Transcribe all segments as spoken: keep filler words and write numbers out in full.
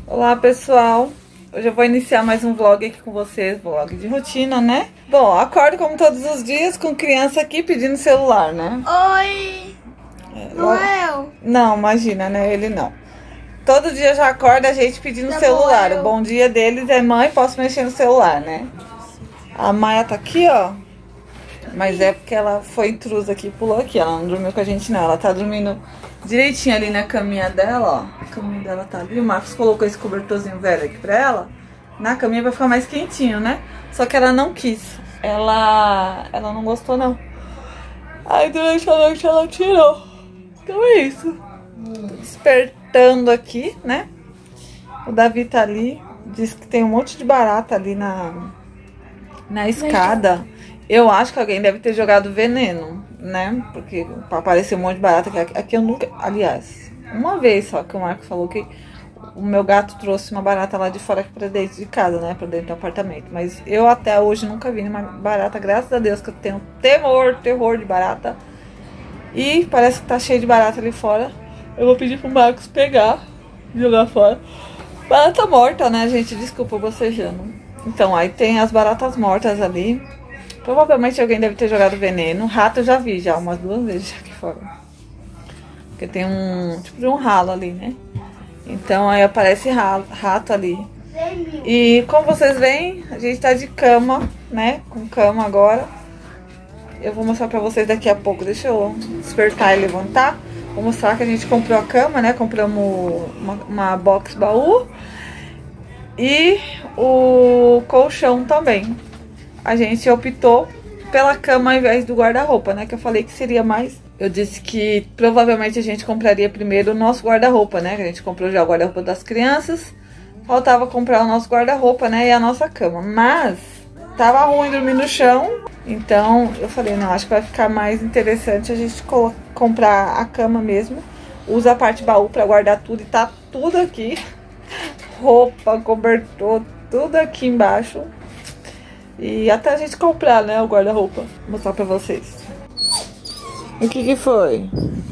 Olá pessoal, hoje eu vou iniciar mais um vlog aqui com vocês, vlog de rotina, né? Bom, acordo como todos os dias com criança aqui pedindo celular, né? Oi! É, não é eu? Não, imagina, né? Ele não. Todo dia já acorda a gente pedindo Tá celular. bom, eu... O bom dia deles é: mãe, posso mexer no celular, né? A Maia tá aqui, ó. Mas é porque ela foi intrusa aqui, pulou aqui. Ela não dormiu com a gente, não. Ela tá dormindo direitinho ali na caminha dela, ó. A caminha dela tá ali. O Marcos colocou esse cobertorzinho velho aqui pra ela. Na caminha vai ficar mais quentinho, né? Só que ela não quis. Ela, ela não gostou, não. Aí durante a noite ela tirou. Então é isso. Tô despertando aqui, né? O Davi tá ali. Diz que tem um monte de barata ali na, na escada. Eu acho que alguém deve ter jogado veneno, né? Porque apareceu um monte de barata. Aqui, aqui eu nunca... Aliás, uma vez só que o Marcos falou que o meu gato trouxe uma barata lá de fora aqui pra dentro de casa, né? Pra dentro do apartamento. Mas eu até hoje nunca vi uma barata. Graças a Deus que eu tenho temor, terror de barata. E parece que tá cheio de barata ali fora. Eu vou pedir pro Marcos pegar e jogar fora. Barata morta, né, gente? Desculpa, bocejando. Então, aí tem as baratas mortas ali. Provavelmente alguém deve ter jogado veneno. Rato eu já vi já umas duas vezes aqui fora. Porque tem um tipo de um ralo ali, né? Então aí aparece ralo, rato ali. E como vocês veem, a gente tá de cama, né? Com cama agora. Eu vou mostrar pra vocês daqui a pouco. Deixa eu despertar e levantar. Vou mostrar que a gente comprou a cama, né? Compramos uma, uma box baú. E o colchão também. A gente optou pela cama ao invés do guarda-roupa, né? Que eu falei que seria mais... Eu disse que provavelmente a gente compraria primeiro o nosso guarda-roupa, né? Que a gente comprou já o guarda-roupa das crianças. Faltava comprar o nosso guarda-roupa, né? E a nossa cama. Mas tava ruim dormir no chão. Então eu falei, não, acho que vai ficar mais interessante a gente comprar a cama mesmo. Usa a parte baú pra guardar tudo e tá tudo aqui. Roupa, cobertor, tudo aqui embaixo. E até a gente comprar, né, o guarda-roupa. Vou mostrar pra vocês. O que que foi?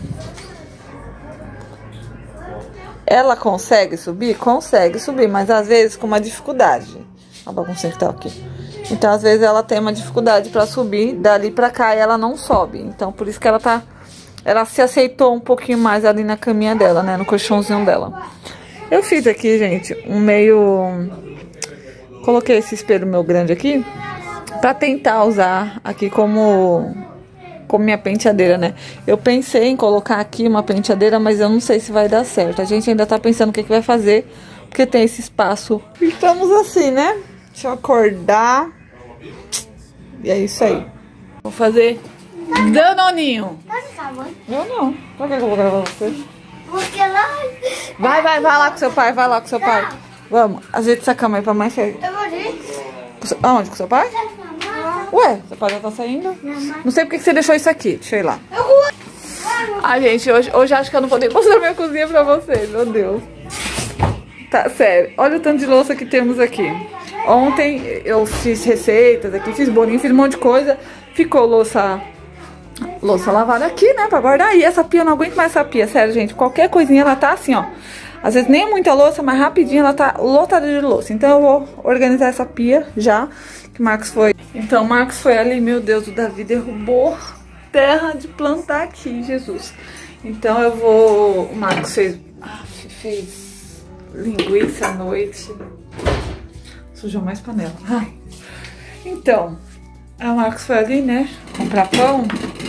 Ela consegue subir? Consegue subir, mas às vezes com uma dificuldade. A bagunça que tá aqui. Então às vezes ela tem uma dificuldade pra subir, dali pra cá e ela não sobe. Então por isso que ela tá... Ela se aceitou um pouquinho mais ali na caminha dela, né, no colchãozinho dela. Eu fiz aqui, gente, um meio... Coloquei esse espelho meu grande aqui pra tentar usar aqui como, como minha penteadeira, né? Eu pensei em colocar aqui uma penteadeira, mas eu não sei se vai dar certo. A gente ainda tá pensando o que, que vai fazer, porque tem esse espaço. Estamos assim, né? Deixa eu acordar. E é isso aí. Vou fazer danoninho. Eu não. Por que eu vou gravar você? Porque lá... Vai, vai, vai lá com seu pai, vai lá com seu pai. Vamos, ajeita essa cama aí pra mãe sair. Eu vou ir. Aonde? Com seu pai? Ué, seu pai já tá saindo? Não sei porque que você deixou isso aqui. Deixa eu ir lá. Eu vou. Ai, gente, hoje, hoje acho que eu não vou nem mostrar minha cozinha pra vocês. Meu Deus. Tá, sério. Olha o tanto de louça que temos aqui. Ontem eu fiz receitas aqui, fiz bolinho, fiz um monte de coisa. Ficou louça... Louça lavada aqui, né, pra guardar. E essa pia, eu não aguento mais essa pia. Sério, gente, qualquer coisinha ela tá assim, ó. Às vezes nem é muita louça, mas rapidinho ela tá lotada de louça. Então eu vou organizar essa pia já, que o Marcos foi. Então o Marcos foi ali, meu Deus, o Davi derrubou terra de plantar aqui, Jesus. Então eu vou... O Marcos fez, ah, fez linguiça à noite. Sujou mais panela. Ai. Então, o Marcos foi ali, né, comprar pão.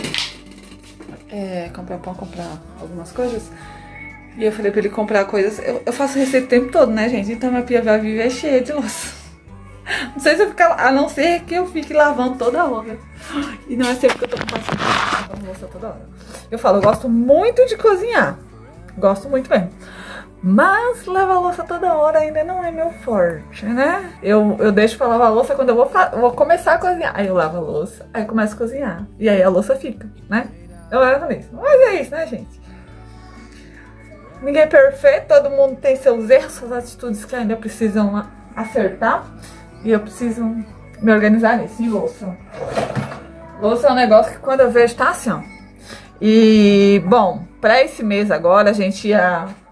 É, comprar pão, comprar algumas coisas. E eu falei pra ele comprar coisas... Eu, eu faço receita o tempo todo, né, gente? Então minha pia vai viver cheia de louça. Não sei se eu ficar... A não ser que eu fique lavando toda hora. E não é sempre que eu tô com paciência lavando louça toda hora. Eu falo, eu gosto muito de cozinhar. Gosto muito mesmo. Mas lavar louça toda hora ainda não é meu forte, né? Eu, eu deixo pra lavar louça quando eu vou, vou começar a cozinhar. Aí eu lavo a louça, aí eu começo a cozinhar. E aí a louça fica, né? Eu levo nisso. Mas é isso, né, gente? Ninguém é perfeito, todo mundo tem seus erros, suas atitudes que ainda precisam acertar. E eu preciso me organizar nisso. E louça. Louça é um negócio que quando eu vejo tá assim, ó. E, bom, pra esse mês agora a gente ia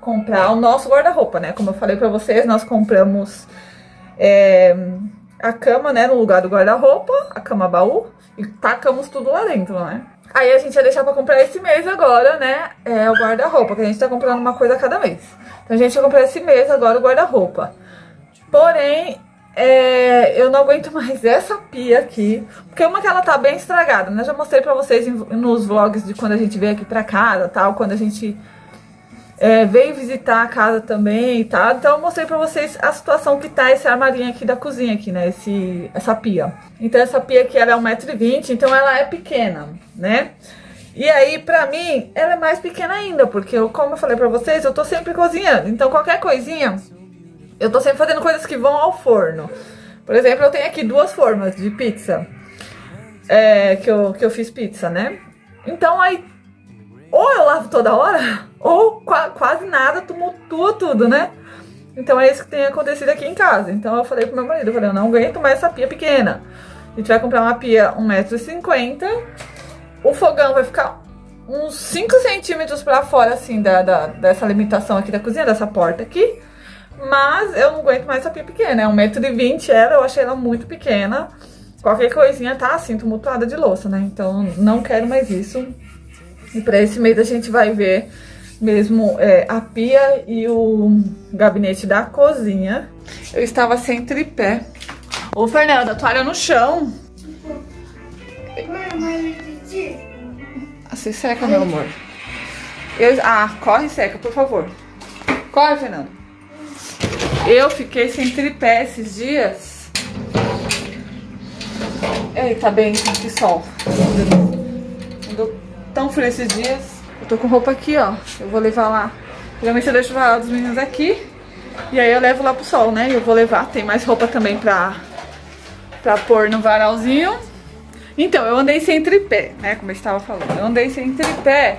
comprar o nosso guarda-roupa, né? Como eu falei pra vocês, nós compramos é, a cama, né, no lugar do guarda-roupa, a cama baú, e tacamos tudo lá dentro, né? Aí a gente ia deixar pra comprar esse mês agora, né, é o guarda-roupa, que a gente tá comprando uma coisa a cada mês. Então a gente vai comprar esse mês agora o guarda-roupa. Porém, é, eu não aguento mais essa pia aqui, porque uma que ela tá bem estragada, né? Eu já mostrei pra vocês em, nos vlogs de quando a gente veio aqui pra casa, tal, quando a gente é, veio visitar a casa também e tal. Então eu mostrei pra vocês a situação que tá esse armarinho aqui da cozinha aqui, né? Esse, essa pia. Então essa pia aqui ela é um metro e vinte, então ela é pequena, né? E aí, pra mim, ela é mais pequena ainda, porque eu, como eu falei pra vocês, eu tô sempre cozinhando. Então qualquer coisinha, eu tô sempre fazendo coisas que vão ao forno. Por exemplo, eu tenho aqui duas formas de pizza, é, que, eu, que eu fiz pizza, né? Então aí, ou eu lavo toda hora, ou qua, quase nada, tumultua tudo, né? Então é isso que tem acontecido aqui em casa. Então eu falei pro meu marido, eu falei, eu não aguento mais essa pia pequena. A gente vai comprar uma pia um metro e cinquenta. O fogão vai ficar uns cinco centímetros pra fora, assim, da, da, dessa limitação aqui da cozinha, dessa porta aqui. Mas eu não aguento mais essa pia pequena, é um metro e vinte ela, eu achei ela muito pequena. Qualquer coisinha tá assim, tumultuada de louça, né? Então não quero mais isso. E pra esse mês a gente vai ver mesmo é, a pia e o gabinete da cozinha. Eu estava sem tripé. Ô, Fernanda, toalha no chão. Você seca, meu amor. Eu... Ah, corre e seca, por favor. Corre, Fernanda. Eu fiquei sem tripé esses dias. Eita, bem, que sol. Andou tão frio esses dias. Eu tô com roupa aqui, ó. Eu vou levar lá. Geralmente eu deixo o varal dos meninos aqui. E aí eu levo lá pro sol, né? Eu vou levar. Tem mais roupa também pra, pra pôr no varalzinho. Então, eu andei sem tripé, né? Como eu estava falando. Eu andei sem tripé.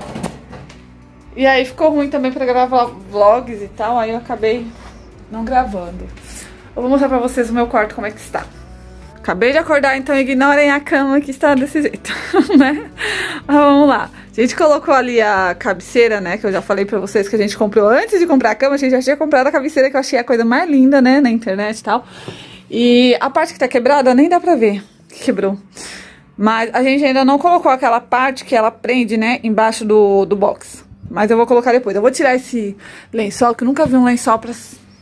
E aí ficou ruim também pra gravar vlogs e tal. Aí eu acabei não gravando. Eu vou mostrar pra vocês o meu quarto como é que está. Acabei de acordar, então ignorem a cama que está desse jeito, né? Mas vamos lá. A gente colocou ali a cabeceira, né? Que eu já falei pra vocês que a gente comprou antes de comprar a cama. A gente já tinha comprado a cabeceira, que eu achei a coisa mais linda, né? Na internet e tal. E a parte que tá quebrada nem dá pra ver que quebrou. Mas a gente ainda não colocou aquela parte que ela prende, né? Embaixo do, do box. Mas eu vou colocar depois. Eu vou tirar esse lençol, que eu nunca vi um lençol pra...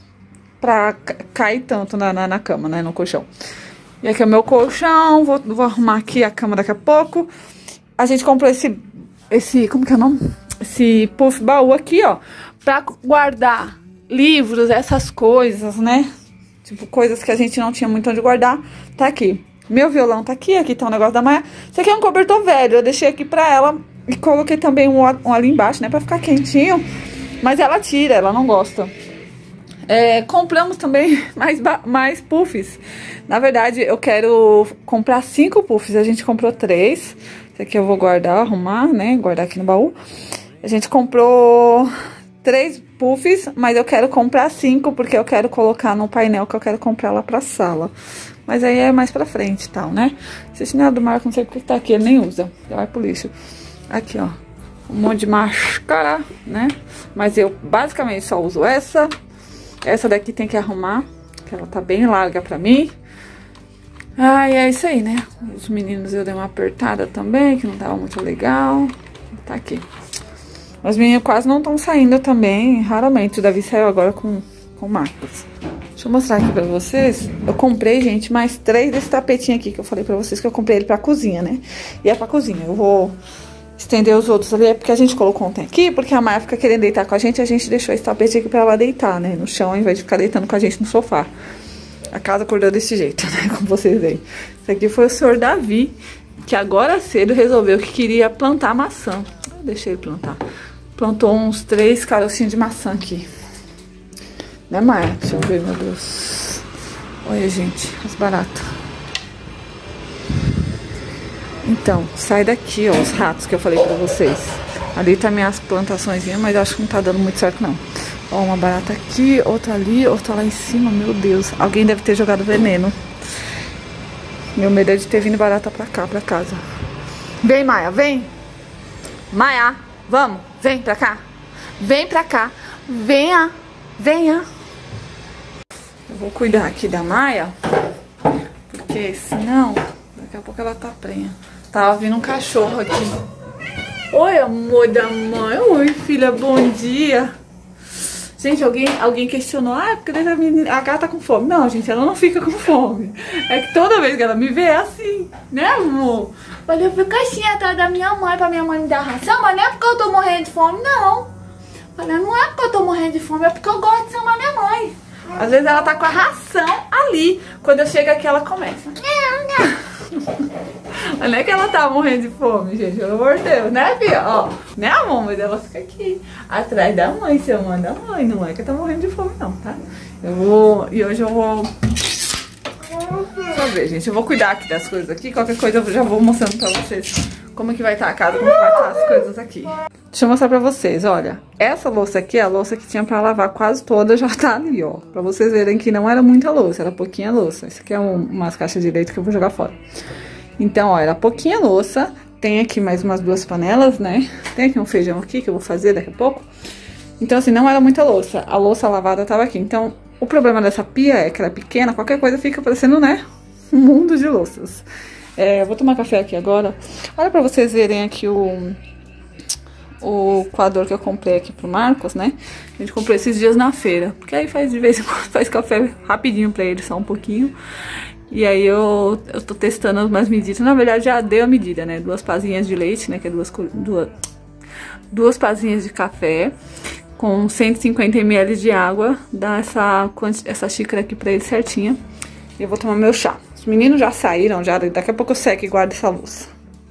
pra cair tanto na, na, na cama, né, no colchão. E aqui é o meu colchão, vou, vou arrumar aqui a cama daqui a pouco. A gente comprou esse, esse, como que é o nome? Esse puff baú aqui, ó, pra guardar livros, essas coisas, né, tipo, coisas que a gente não tinha muito onde guardar, tá aqui. Meu violão tá aqui, aqui tá um negócio da Maia. Isso aqui é um cobertor velho, eu deixei aqui pra ela e coloquei também um, um ali embaixo, né, pra ficar quentinho. Mas ela tira, ela não gosta. É, compramos também mais, mais puffs. Na verdade, eu quero comprar cinco puffs. A gente comprou três. Esse aqui eu vou guardar, arrumar, né? Guardar aqui no baú. A gente comprou três puffs, mas eu quero comprar cinco, porque eu quero colocar no painel que eu quero comprar lá pra sala. Mas aí é mais pra frente e tal, né? Esse chinelo do Marco, não sei porque tá aqui, ele nem usa. Já vai pro lixo. Aqui, ó. Um monte de máscara, né? Mas eu basicamente só uso essa. Essa daqui tem que arrumar, que ela tá bem larga pra mim. Ah, e é isso aí, né? Os meninos eu dei uma apertada também, que não tava muito legal. Tá aqui. Os meninos quase não estão saindo também, raramente. O Davi saiu agora com, com o Marcos. Deixa eu mostrar aqui pra vocês. Eu comprei, gente, mais três desse tapetinho aqui, que eu falei pra vocês que eu comprei ele pra cozinha, né? E é pra cozinha. Eu vou estender os outros ali, é porque a gente colocou ontem aqui, porque a Maia fica querendo deitar com a gente, a gente deixou esse tapete aqui pra ela deitar, né, no chão, ao invés de ficar deitando com a gente no sofá. A casa acordou desse jeito, né, como vocês veem. Esse aqui foi o senhor Davi, que agora cedo resolveu que queria plantar maçã. Eu deixei ele plantar. Plantou uns três carocinhos de maçã aqui. Né, Maia? Deixa eu ver, meu Deus. Olha, gente, as baratas. Então, sai daqui, ó, os ratos que eu falei pra vocês. Ali tá minhas plantaçõezinhas, mas eu acho que não tá dando muito certo, não. Ó, uma barata aqui, outra ali, outra lá em cima, meu Deus. Alguém deve ter jogado veneno. Meu medo é de ter vindo barata pra cá, pra casa. Vem, Maia, vem. Maia, vamos, vem pra cá. Vem pra cá. Venha, venha. Eu vou cuidar aqui da Maia, porque senão, daqui a pouco ela tá prenha. Tava vindo um cachorro aqui. Oi, amor da mãe. Oi, filha, bom dia. Gente, alguém, alguém questionou, ah, porque a gata tá com fome. Não, gente, ela não fica com fome. É que toda vez que ela me vê é assim, né, amor? Olha, eu fico assim atrás da minha mãe pra minha mãe me dar ração, mas não é porque eu tô morrendo de fome, não. Olha, não é porque eu tô morrendo de fome, é porque eu gosto de chamar minha mãe. Às vezes ela tá com a ração ali. Quando eu chego aqui, ela começa. Não, não. Não é que ela tá morrendo de fome, gente, pelo amor de Deus, né, filha? Ó, né, amor? Mas ela fica aqui, atrás da mãe, chamando a mãe. Não é que tá morrendo de fome, não, tá? Eu vou... E hoje eu vou... Deixa eu ver, gente. Eu vou cuidar aqui das coisas aqui. Qualquer coisa eu já vou mostrando pra vocês como que vai estar a casa, como que vai estar as coisas aqui. Deixa eu mostrar pra vocês, olha. Essa louça aqui, a louça que tinha pra lavar quase toda, já tá ali, ó. Pra vocês verem que não era muita louça, era pouquinha louça. Isso aqui é um, umas caixas de leite que eu vou jogar fora. Então, ó, era pouquinha louça. Tem aqui mais umas duas panelas, né? Tem aqui um feijão aqui que eu vou fazer daqui a pouco. Então, assim, não era muita louça. A louça lavada tava aqui. Então, o problema dessa pia é que ela é pequena. Qualquer coisa fica parecendo, né? Um mundo de louças. É, eu vou tomar café aqui agora. Olha pra vocês verem aqui o... O coador que eu comprei aqui pro Marcos, né? A gente comprou esses dias na feira. Porque aí faz de vez em quando, faz café rapidinho pra ele, só um pouquinho. E aí eu, eu tô testando umas medidas. Na verdade já dei a medida, né? Duas pazinhas de leite, né? Que é duas, duas, duas pazinhas de café. Com cento e cinquenta mililitros de água. Dá essa, essa xícara aqui pra ele certinha. E eu vou tomar meu chá. Os meninos já saíram, já. Daqui a pouco eu seco e guardo essa louça.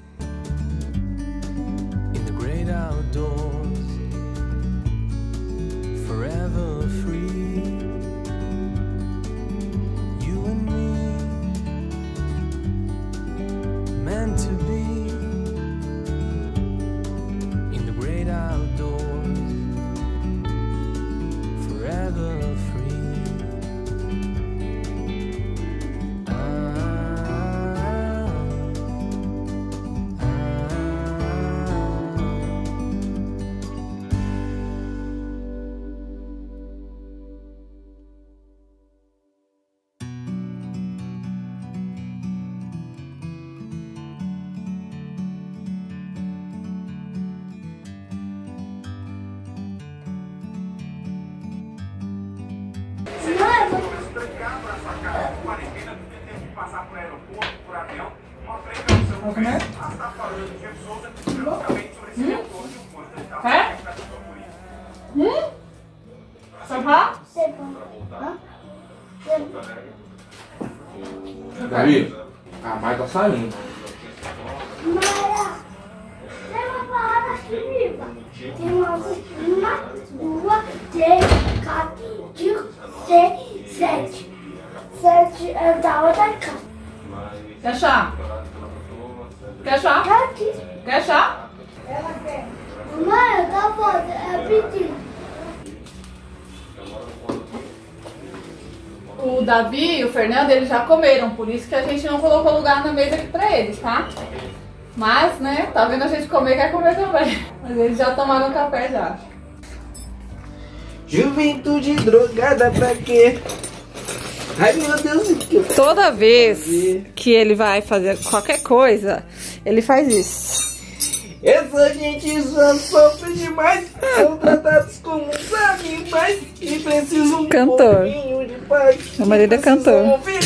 Vai comer? Hum? Quer? Hum? Sopar? Davi, a Maia tá saindo. Maia, tem uma parada aqui viva. Tem uma, uma, duas, três, quatro, cinco, seis, sete. Sete é da outra casa. Quer chá? Quer chá? Aqui. Quer chá? Ela quer. Maia, tá bom, é pedido. O Davi e o Fernando, eles já comeram, por isso que a gente não colocou lugar na mesa aqui pra eles, tá? Mas, né, tá vendo a gente comer, quer comer também. Mas eles já tomaram café já. Juventude drogada pra quê? Ai, meu Deus. Toda vez que ele vai fazer qualquer coisa, ele faz isso. Essa gente já sofre demais. São tratados como uns animais e precisam de Cantor. um pouquinho de paz. Meu marido é cantor.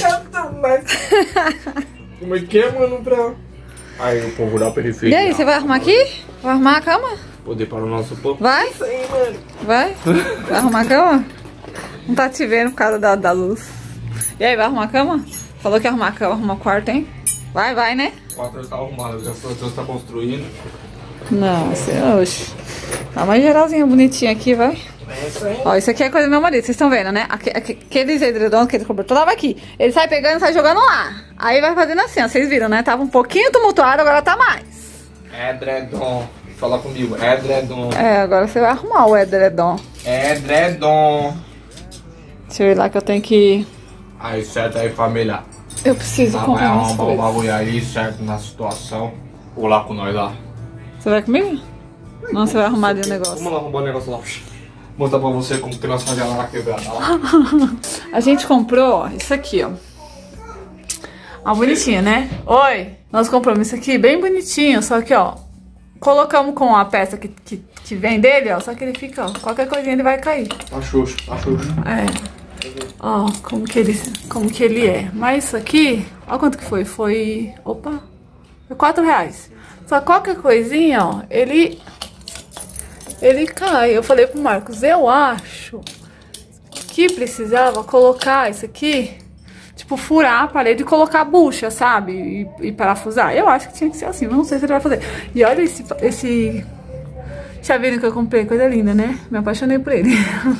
Como é que é, mano? Pra... Aí o povo da periferia. E aí, você vai arrumar aqui? Vai arrumar a cama? Poder para o nosso povo. Vai? Isso aí, mano. Vai? Vai arrumar a cama? Não tá te vendo por causa da, da luz. E aí, vai arrumar a cama? Falou que ia arrumar a cama, arrumar o quarto, hein? Vai, vai, né? O quarto está arrumado, já o está construindo. Não, você, oxe. Tá mais geralzinho, bonitinho aqui, vai. É isso aí. Ó, isso aqui é coisa do meu marido, vocês estão vendo, né? Aqu aqueles edredons, aquele cobertor, tava aqui. Ele sai pegando e sai jogando lá. Aí vai fazendo assim, ó, vocês viram, né? Tava um pouquinho tumultuado, agora tá mais. Edredom. Fala comigo, edredom. É, agora você vai arrumar o edredom. Edredom. Deixa eu ir lá que eu tenho que... Aí, certo aí, família. Eu preciso Vai comprar umas arrumar o coisas. bagulho aí, certo, na situação. Ou lá com nós lá. Você vai comigo? Não, você vai arrumar ali o negócio. Vamos lá arrumar o negócio lá. mostrar pra você como que nós fazíamos lá na quebrada. A gente comprou ó, isso aqui, ó. Ó, bonitinho, né? Oi! Nós compramos isso aqui bem bonitinho, só que, ó, colocamos com a peça que, que, que vem dele, ó, só que ele fica, ó, qualquer coisinha ele vai cair. Tá xoxo, tá xoxo. É. Ó, como que ele, como que ele é. Mas isso aqui, ó quanto que foi. Foi, opa, foi quatro reais. Só qualquer coisinha, ó, ele, ele cai. Eu falei pro Marcos, eu acho que precisava colocar isso aqui, tipo, furar a parede e colocar a bucha, sabe? E, e parafusar. Eu acho que tinha que ser assim, não sei se ele vai fazer. E olha esse, esse chaveiro que eu comprei, coisa linda, né? Me apaixonei por ele.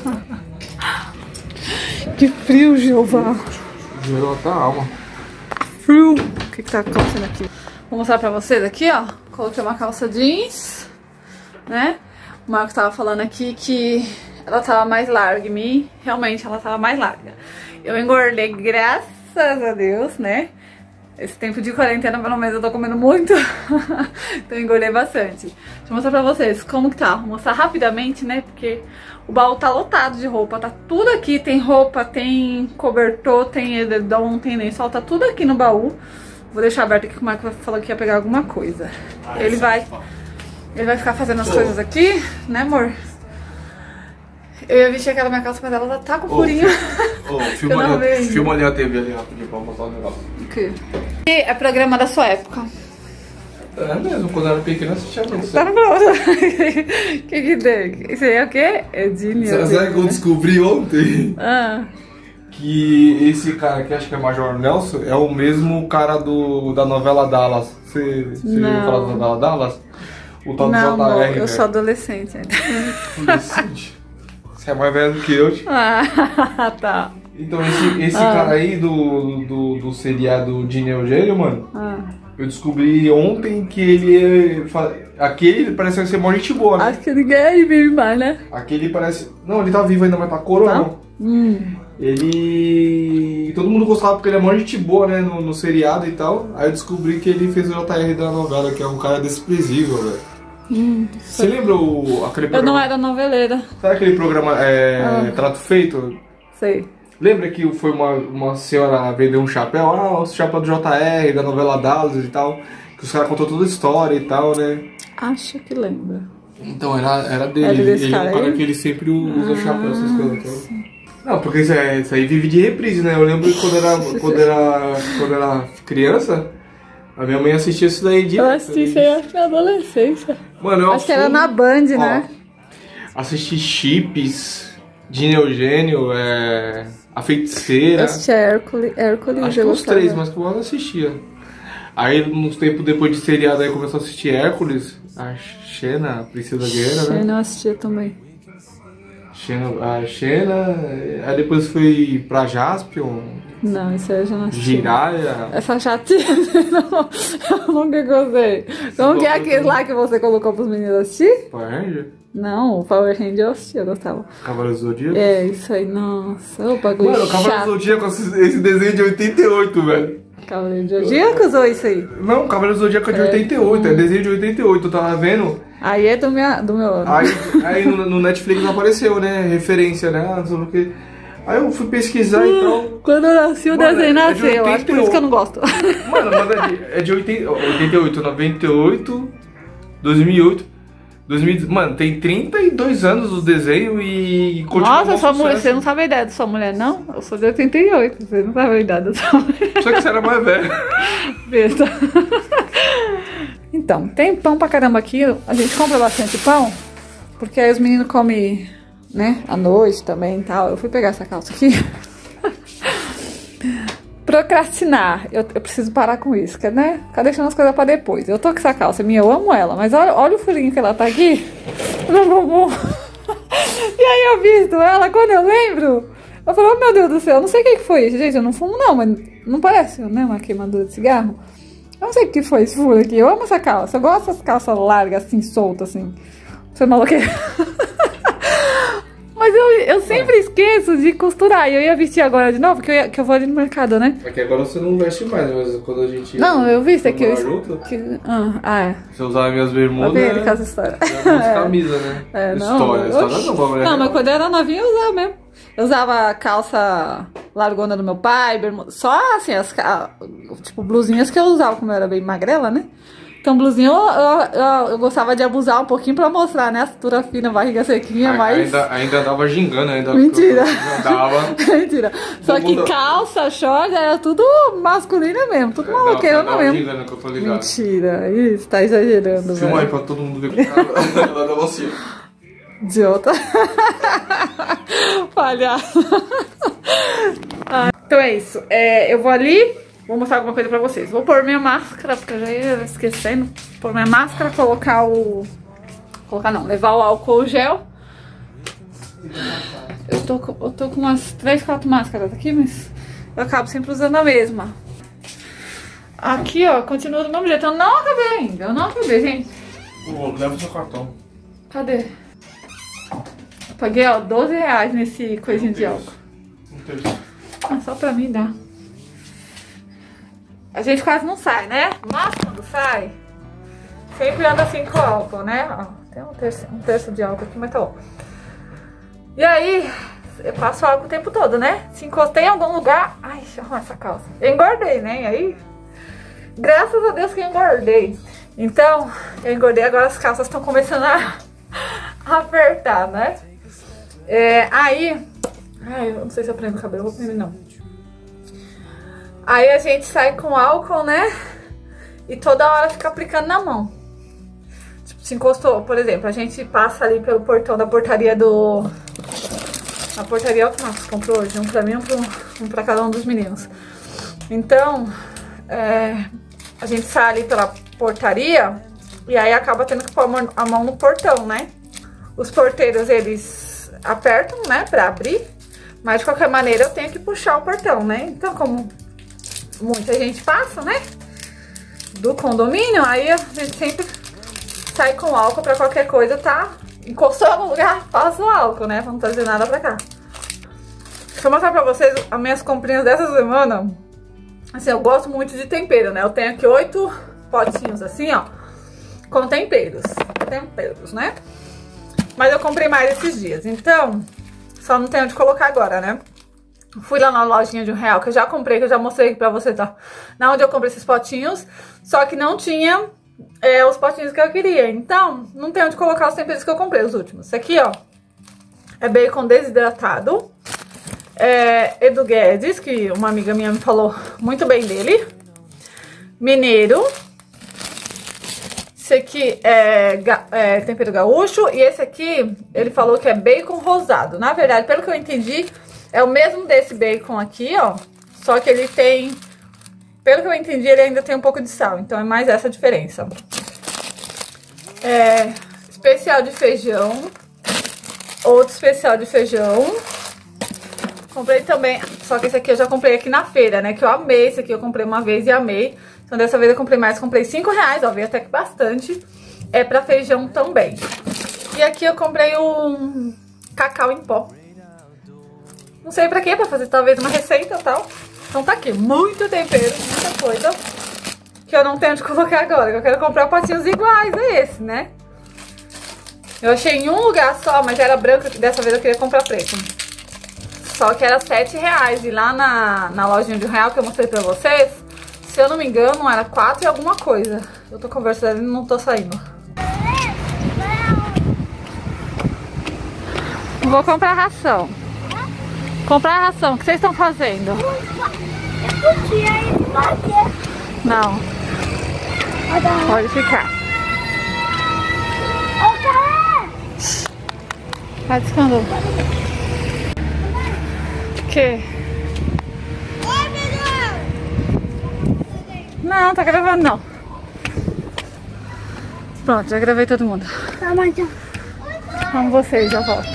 Que frio, Jeová. Gerou até a alma. Frio. O que que tá acontecendo aqui? Vou mostrar pra vocês aqui, ó. Coloquei uma calça jeans, né? O Marcos tava falando aqui que ela tava mais larga em mim. Realmente, ela tava mais larga. Eu engordei, graças a Deus, né? Esse tempo de quarentena, pelo menos, eu tô comendo muito. Então eu engordei bastante. Deixa eu mostrar pra vocês como que tá. Vou mostrar rapidamente, né? Porque o baú tá lotado de roupa. Tá tudo aqui. Tem roupa, tem cobertor, tem edredom, tem lençol. Tá tudo aqui no baú. Vou deixar aberto aqui que o Marco falou que ia pegar alguma coisa. Ele vai, ele vai ficar fazendo as coisas aqui, né, amor? Eu ia vestir aquela minha calça, mas ela tá com furinho. Ô, filma, ali, filma ali a T V ali rapidinho pra mostrar o negócio. O quê? E é programa da sua época. É mesmo, quando eu era pequeno eu assistia isso. Tá pronto. O que que tem? Isso aí é o quê? É Dini. Sabe o que eu descobri ontem? Ah. Que esse cara aqui, acho que é Major Nelson, é o mesmo cara do, da novela Dallas. Você, você já ouviu falar da novela Dallas? O tal do Não, J R, eu né? sou adolescente ainda. Adolescente. Você é mais velho do que eu. Ah, tá. Então, esse, esse ah. cara aí do, do, do seriado Dini Eugênio, mano, ah. eu descobri ontem que ele é... Aquele parece ser mó gente boa, né? Acho que ninguém aí vive mais, né? Aquele parece... Não, ele tá vivo ainda, mas tá coronel. Tá? Hum. Ele... Todo mundo gostava porque ele é mó gente boa, né? No, no seriado e tal. Aí eu descobri que ele fez o J R da novela, que é um cara desprezível, velho. Hum, Você lembra o, aquele programa? Eu não era noveleira. Sabe aquele programa é, ah. Trato Feito? Sei. Lembra que foi uma, uma senhora vender um chapéu? Ah, o chapéu do J R, da novela Dallas e tal. Que os caras contou toda a história e tal, né? Acho que lembra. Então, era, era dele. Era desse ele é um cara aí? que ele sempre usa ah, chapéu, essas coisas. Então. Não, porque isso, é, isso aí vive de reprise, né? Eu lembro que quando era, quando era, quando era criança, a minha mãe assistia isso daí de. Eu assisti isso aí, acho que na adolescência. Mano, eu acho que era na Band, ó, né? Assisti Chips, Dini Eugênio, é, A Feiticeira. Eu assisti Hércules. Hércules acho que os três, mas que eu não assistia. Aí, uns tempos depois de seriado, aí começou a assistir Hércules, a Xena, a Princesa Guerreira, né? Xena eu assistia também. Xena, a Xena, aí depois fui pra Jaspion. Não, isso aí eu já não assisti. Jiraya. Essa chatice, não, eu nunca gostei. Como que é aquele lá que você colocou pros meninos assistir? Power Ranger? Não, o Power Ranger eu assisti, eu gostava. Cavaleiro do Zodíaco? É, isso aí, nossa, o bagulho Mano, o Cavaleiro do Zodíaco, esse desenho de oitenta e oito, velho. Cavaleiro do Zodíaco usou isso aí? Não, Cavaleiro do Zodíaco é de é, oitenta e oito, é desenho de oitenta e oito, eu tava vendo. Aí é do, minha, do meu ano. Aí, aí no, no Netflix apareceu, né, referência, né, não sei o que. Aí eu fui pesquisar e tal. Quando eu nasci, o desenho é nasceu, eu acho por isso que eu não gosto. Mano, mas é de, é de oitenta, oitenta e oito, noventa e oito, dois mil e oito, dois mil, mano, tem trinta e dois anos o desenho e continua. Nossa, sua mulher, você não sabe a ideia da sua mulher, não? Eu sou de oitenta e oito, você não sabe a ideia da sua mulher. Só que você era mais velho. Besta. Então, tem pão pra caramba aqui, a gente compra bastante pão, porque aí os meninos comem, né, à noite também e tal. Eu fui pegar essa calça aqui. Procrastinar, eu, eu preciso parar com isso, que, né? Ficar deixando as coisas pra depois. Eu tô com essa calça minha, eu amo ela, mas olha, olha o furinho que ela tá aqui. E aí eu visto ela, quando eu lembro, eu falo, oh, meu Deus do céu, eu não sei o que foi isso. Gente, eu não fumo não, mas não parece, né, uma queimadura de cigarro. Eu não sei o que foi esse furo aqui, eu amo essa calça. Eu gosto dessas calças largas, assim, soltas, assim. Você é maloqueira. Mas eu, eu sempre esqueço de costurar. E eu ia vestir agora de novo, que eu, ia, que eu vou ali no mercado, né? É que agora você não veste mais, mas quando a gente... Não, eu visto aqui. Eu... Junto, que... ah, ah, é. você usava minhas bermudas... Né? Com essa história. É camisa, né? É, não. História, história não, vamos ver. Não, mas quando eu era novinha eu usava mesmo. Eu usava calça largona do meu pai, bermuda, só assim, as, tipo, blusinhas que eu usava, como eu era bem magrela, né? Então, blusinha eu, eu, eu, eu gostava de abusar um pouquinho pra mostrar, né? A cintura fina, barriga sequinha, a, mas... Ainda, ainda dava gingando, ainda. Mentira. Dava. Mentira. Só que calça, short, era tudo masculina mesmo, tudo maloqueiro não mesmo. Gingando, que eu tô ligado. Mentira, isso, tá exagerando, filma aí velho. pra todo mundo ver que ela dava assim. Idiota. Palhaço. Ah, então é isso. É, eu vou ali... Vou mostrar alguma coisa pra vocês. Vou pôr minha máscara, porque eu já ia esquecendo. Pôr minha máscara, colocar o... Colocar não, levar o álcool gel. Eu tô, com, eu tô com umas três, quatro máscaras aqui, mas eu acabo sempre usando a mesma. Aqui, ó, continua do mesmo jeito. Eu não acabei ainda, eu não acabei, gente. Pô, leva o seu cartão. Cadê? Eu paguei, ó, doze reais nesse coisinho de álcool. Um terço. Ah, só pra mim dá. A gente quase não sai, né? Mas quando sai, sempre anda assim com álcool, né? Ó, tem um terço, um terço de álcool aqui, mas tá bom. E aí, eu passo álcool o tempo todo, né? Se encostei em algum lugar... Ai, deixa eu arrumar essa calça. Eu engordei, né? E aí, graças a Deus que eu engordei. Então, eu engordei, agora as calças estão começando a apertar, né? É, aí... Ai, eu não sei se eu prendo o cabelo, eu vou prender não. Aí a gente sai com álcool, né? E toda hora fica aplicando na mão. Tipo, se encostou, por exemplo, a gente passa ali pelo portão da portaria do... A portaria é o que o Marcos comprou hoje, um pra mim, um pra, um pra cada um dos meninos. Então, é, a gente sai ali pela portaria e aí acaba tendo que pôr a mão no portão, né? Os porteiros, eles apertam, né, pra abrir. Mas de qualquer maneira eu tenho que puxar o portão, né? Então, como... muita gente passa, né? Do condomínio, aí a gente sempre sai com álcool pra qualquer coisa, tá? Encostou no lugar, passa o álcool, né? Pra não trazer nada pra cá. Deixa eu mostrar pra vocês as minhas comprinhas dessa semana. Assim, eu gosto muito de tempero, né? Eu tenho aqui oito potinhos assim, ó, com temperos. Temperos, né? Mas eu comprei mais esses dias, então só não tenho onde colocar agora, né? Fui lá na lojinha de um real, que eu já comprei, que eu já mostrei pra você, tá? Na onde eu comprei esses potinhos, só que não tinha é, os potinhos que eu queria. Então, não tem onde colocar os temperos que eu comprei, os últimos. Esse aqui, ó, é bacon desidratado. É Edu Guedes, que uma amiga minha me falou muito bem dele. Mineiro. Esse aqui é, é tempero gaúcho. E esse aqui, ele falou que é bacon rosado. Na verdade, pelo que eu entendi... é o mesmo desse bacon aqui, ó. Só que ele tem... pelo que eu entendi, ele ainda tem um pouco de sal. Então é mais essa a diferença. É... especial de feijão. Outro especial de feijão. Comprei também... só que esse aqui eu já comprei aqui na feira, né? Que eu amei. Esse aqui eu comprei uma vez e amei. Então dessa vez eu comprei mais. Comprei cinco reais, ó. Veio até que bastante. É pra feijão também. E aqui eu comprei um cacau em pó. Não sei pra quê, pra fazer talvez uma receita e tal. Então tá aqui, muito tempero, muita coisa que eu não tenho de colocar agora. Que eu quero comprar potinhos iguais a esse, né? Eu achei em um lugar só, mas era branco, dessa vez eu queria comprar preto. Só que era sete reais. E lá na, na lojinha de um real que eu mostrei pra vocês, se eu não me engano, era quatro e alguma coisa. Eu tô conversando e não tô saindo. Vou comprar ração. Comprar ração, o que vocês estão fazendo? Eu podia ir fazer. Não. Pode ficar. Tá descando. O quê? Oi, melhor. Não, tá gravando não. Pronto, já gravei todo mundo. Tá, mas já. Vamos vocês, já volto.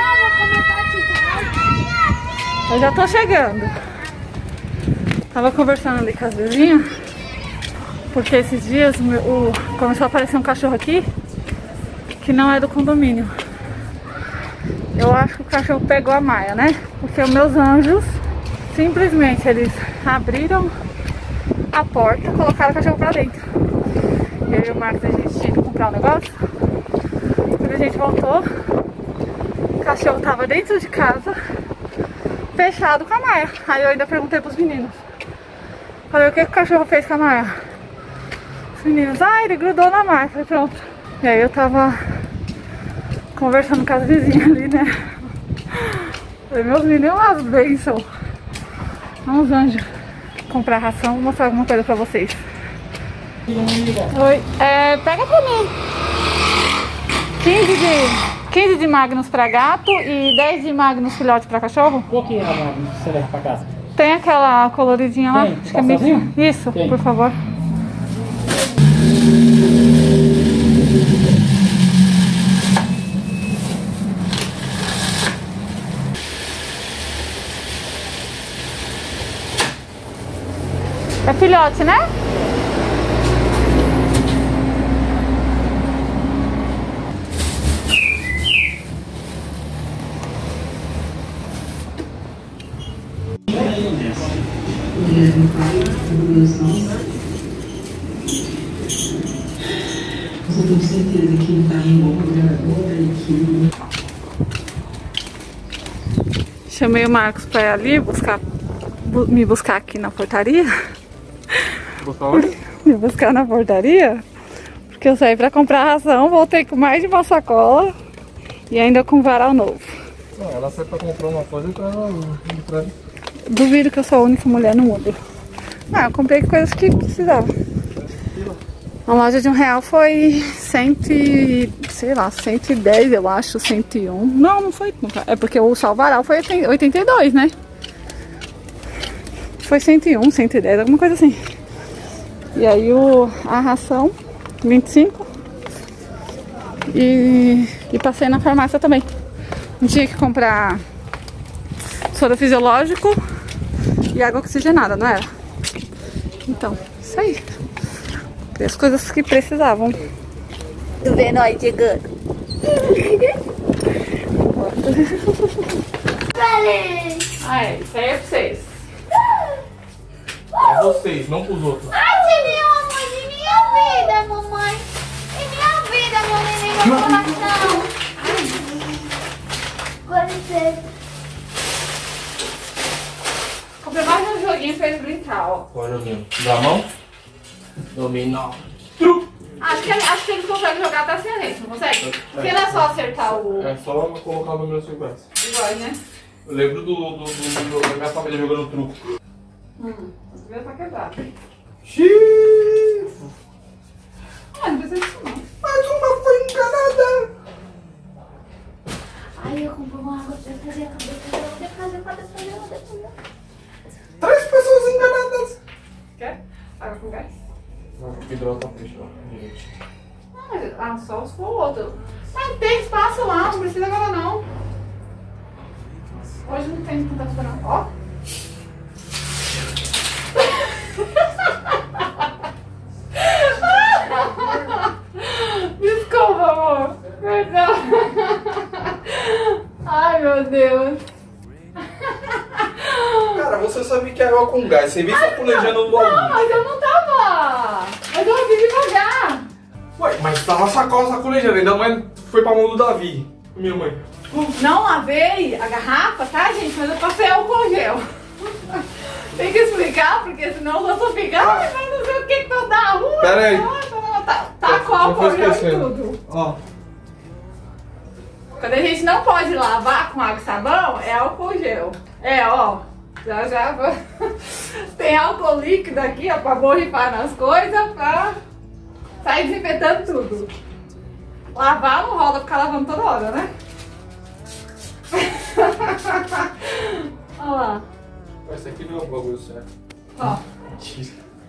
Eu já tô chegando. Tava conversando ali com as vizinhas, porque esses dias o, o, começou a aparecer um cachorro aqui que não é do condomínio. Eu acho que o cachorro pegou a Maia, né? Porque os meus anjos, simplesmente, eles abriram a porta, colocaram o cachorro pra dentro. Eu e o Marcos, a gente tinha que comprar um negócio. Quando a gente voltou, o cachorro tava dentro de casa, fechado com a Maia. Aí eu ainda perguntei pros meninos. Falei, o que, que o cachorro fez com a Maia? Os meninos, ah, ele grudou na Maia. Falei, pronto. E aí eu tava conversando com as vizinhas ali, né? Falei, meus meninos, as bênçãos. Vamos, anjos. Comprar ração, vou mostrar alguma coisa pra vocês. Oi, é, pega pra mim quinze de, quinze de Magnus pra gato e dez de Magnus filhote pra cachorro. Qual que é a Magnus que você leva pra casa? Tem aquela coloridinha lá? Tem, acho que é meio... Isso, tem. Por favor. É filhote, né? Eu tenho certeza que ele tá indo agora e que... Chamei o Marcos pra ir ali buscar, bu me buscar aqui na portaria. Buscar onde? Me buscar na portaria. Porque eu saí pra comprar ração, voltei com mais de uma sacola e ainda com varal novo. Não, ela sai pra comprar uma coisa e traz. Duvido que eu sou a única mulher no mundo. Ah, eu comprei coisas que precisava. A loja de um real foi cento, sei lá, cento e dez, eu acho, cento e um. Não, não foi. É porque o salvaral foi oitenta e dois, né? Foi cento e um, cento e dez, alguma coisa assim. E aí o, a ração, vinte e cinco. E, e passei na farmácia também. Não tinha que comprar soro fisiológico e água oxigenada, não era? Então, isso aí. As coisas que precisavam. Tu vendo aí chegando? Ah, é, isso aí é pra vocês. Pra vocês, não pros outros. Ai, você me ama de minha vida, mamãe. De minha vida, meu neném, meu coração. Com licença. Comprei mais um joguinho pra ele brincar, ó. Qual joguinho? Da mão? Dominó. Acho que, acho que ele consegue jogar até sem a gente, não consegue? Porque não é só acertar o... É só colocar o número cinquenta. Igual, né? Eu lembro do, do, do, do, da minha família jogando truco. Hum, devia estar quebrado. Xiii! Ah, não precisa disso não. Mais uma foi enganada! Aí eu comprei uma água pra fazer a cabeça dela. Deixa eu fazer, pode fazer, pode fazer. Três pessoas enganadas! Quer? Água com gás? Não, o vidro tá fechado, gente. Não, mas ah, só se for o outro. Mas tem espaço lá, não precisa agora não. Hoje não tem tanta coisa não. Ó. Desculpa, amor. Perdão. Ai, meu Deus. Cara, você sabe que é água com gás, você viu sacolejando do Não, alguém. mas eu não tava. Mas eu vi devagar. Ué, mas tava sacola sacolejando, ainda mais foi pra mão do Davi, minha mãe. Não lavei a garrafa, tá, gente? Mas eu passei álcool gel. Tem que explicar, porque senão o outro fica, ai, mas não sei o que que eu da rua. Pera aí. Tá, tá com álcool gel e tudo. Ó. Quando a gente não pode lavar com água e sabão, é álcool gel. É, ó. Já, já. Tem álcool líquido aqui, ó, pra borrifar nas coisas, pra sair desinfetando tudo. Lavar não rola, ficar lavando toda hora, né? Olha lá. Esse aqui não é o bagulho certo. Ó. Mentira.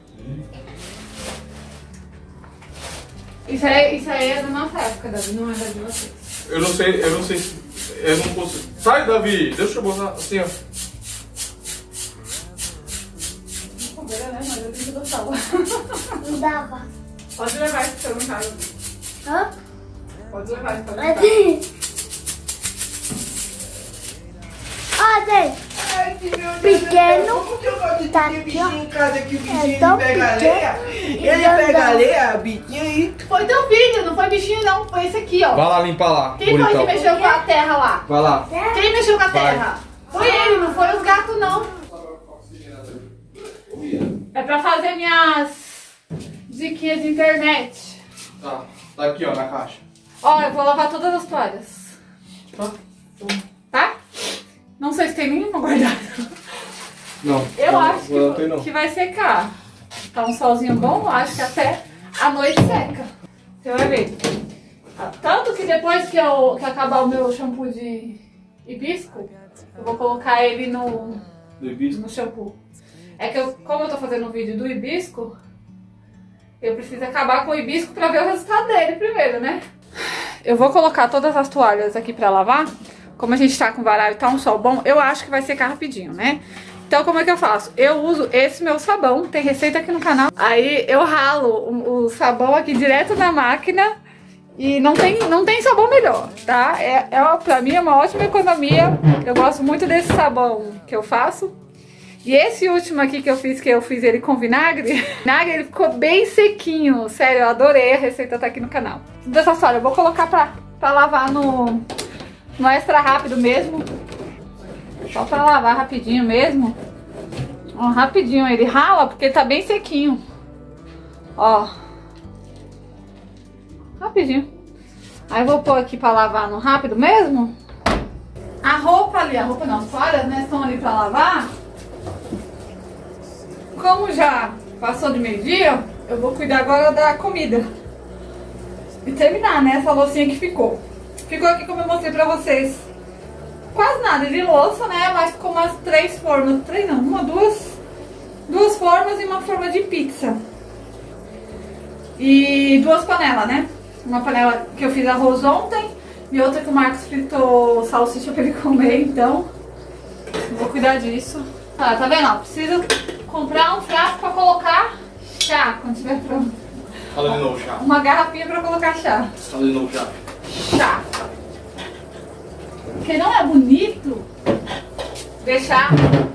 Isso aí, isso aí é da nossa época, Davi, não é da de vocês. Eu não sei, eu não sei se. Eu não consigo. Sai, Davi! Deixa eu botar assim, ó. Não comer, né? Mas eu tenho que gostar. Não dava. Pode levar esse seu em casa. Hã? Pode levar esse seu em Mas casa. Olha, gente. Pequeno. Tá aqui, ó. É tão pequeno. Ele pega a areia, biquinho e... Foi teu filho, não foi bichinho não, foi esse aqui, ó. Vai lá limpar lá. Quem foi que mexeu com a terra lá? Vai lá. Quem mexeu com a terra? Foi ele, não foi os gatos não. É pra fazer minhas diquinhas de internet. Tá, tá aqui ó, na caixa. Ó, eu vou lavar todas as toalhas. Tá? Não sei se tem nenhuma guardada. Não. Eu não, acho não que, tem, não. que vai secar. Tá um solzinho bom, acho que até a noite seca. Você vai ver. Tanto que depois que eu que acabar o meu shampoo de hibisco, eu vou colocar ele no, Do hibisco? no shampoo. É que eu, como eu tô fazendo um vídeo do hibisco, eu preciso acabar com o hibisco pra ver o resultado dele primeiro, né? Eu vou colocar todas as toalhas aqui pra lavar. Como a gente tá com varal e tá um sol bom, eu acho que vai secar rapidinho, né? Então como é que eu faço? Eu uso esse meu sabão, tem receita aqui no canal. Aí eu ralo o, o sabão aqui direto na máquina e não tem, não tem sabão melhor, tá? É, é, pra mim é uma ótima economia. Eu gosto muito desse sabão que eu faço. E esse último aqui que eu fiz, que eu fiz ele com vinagre, vinagre ele ficou bem sequinho. Sério, eu adorei, a receita tá aqui no canal. Dessa história, eu vou colocar pra, pra lavar no, no extra rápido mesmo. Só pra lavar rapidinho mesmo. Ó, rapidinho, ele rala porque ele tá bem sequinho. Ó. Rapidinho. Aí eu vou pôr aqui pra lavar no rápido mesmo. A roupa ali, a roupa não, as toalhas, né, estão ali pra lavar. Como já passou de meio-dia, eu vou cuidar agora da comida. E terminar, né, essa loucinha que ficou. Ficou aqui como eu mostrei pra vocês. Quase nada de louça, né, mas ficou umas três formas. Três não, uma, duas. Duas formas e uma forma de pizza. E duas panelas, né. Uma panela que eu fiz arroz ontem e outra que o Marcos fritou salsicha pra ele comer, então eu vou cuidar disso. Ah, tá vendo? Ó, preciso comprar um frasco pra colocar chá quando estiver pronto. Fala de novo, chá. Uma garrafinha pra colocar chá. Fala de novo, chá. Chá. Porque não é bonito deixar...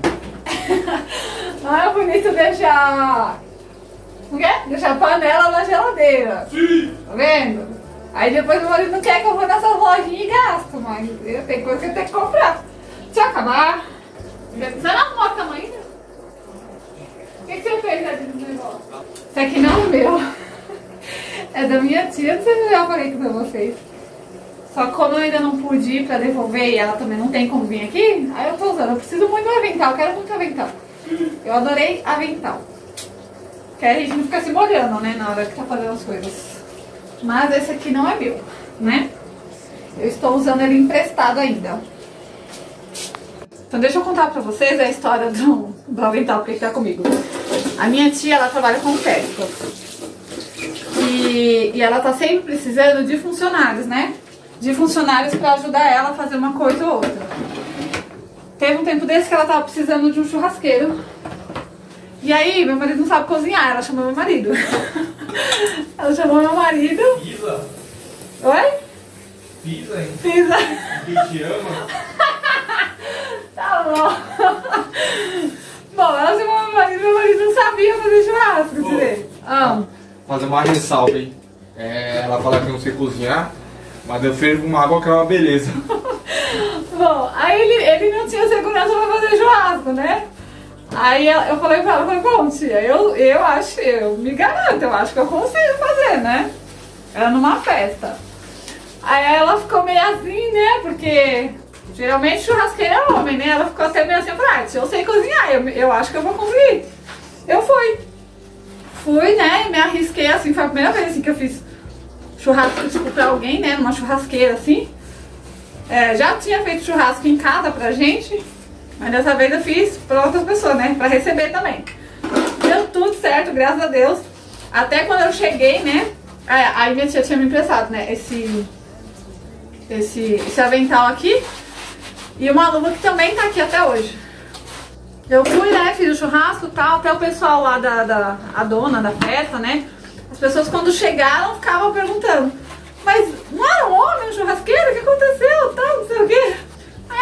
Não é bonito deixar... O quê? Deixar a panela na geladeira. Sim. Tá vendo? Aí depois o marido não quer que eu vou nessas lojinhas e gasto, mas eu tenho coisa que eu tenho que comprar. Deixa eu acabar. Você não arrumou a cama ainda? O que, que você fez ali no negócio? Isso aqui não é meu. É da minha tia, não sei se eu já falei aqui pra vocês. Só que como eu ainda não pude ir pra devolver e ela também não tem como vir aqui, aí eu tô usando. Eu preciso muito do avental, eu quero muito avental. Eu adorei avental. Que a gente não fica se molhando, né, na hora que tá fazendo as coisas. Mas esse aqui não é meu, né? Eu estou usando ele emprestado ainda. Então deixa eu contar pra vocês a história do, do avental que tá comigo. A minha tia, ela trabalha com festa. E, e ela tá sempre precisando de funcionários, né? De funcionários pra ajudar ela a fazer uma coisa ou outra. Teve um tempo desse que ela tava precisando de um churrasqueiro. E aí, meu marido não sabe cozinhar, ela chamou meu marido. Ela chamou meu marido. Pisa? Oi? Pisa, hein? Pisa. Quem te ama? Tá bom. Bom, ela chamou meu marido, meu marido não sabia fazer churrasco, você vê. Ah. Fazer uma ressalva, hein? É, ela fala que não sei cozinhar, mas eu fervo uma água que é uma beleza. Bom, aí ele, ele não tinha segurança pra fazer churrasco, né? Aí eu falei pra ela, falei, bom tia, eu, eu acho, eu me garanto, eu acho que eu consigo fazer, né? Era numa festa. Aí ela ficou meio assim, né? Porque geralmente churrasqueiro é homem, né? Ela ficou até meio assim, ah, eu sei cozinhar, eu, eu acho que eu vou conseguir. Eu fui. Fui, né? E me arrisquei assim, foi a primeira vez assim, que eu fiz churrasco tipo, pra alguém, né? Numa churrasqueira assim. É, já tinha feito churrasco em casa pra gente. Mas dessa vez eu fiz pra outras pessoas, né? Pra receber também. Deu tudo certo, graças a Deus. Até quando eu cheguei, né? Aí minha tia tinha me emprestado, né? Esse, esse, esse avental aqui. E uma luva que também tá aqui até hoje. Eu fui, né? Fiz o churrasco e tal. Até o pessoal lá, da, da a dona da festa, né? As pessoas quando chegaram ficavam perguntando. Mas não era um homem, um churrasqueiro? O que aconteceu? Tal, não sei o quê.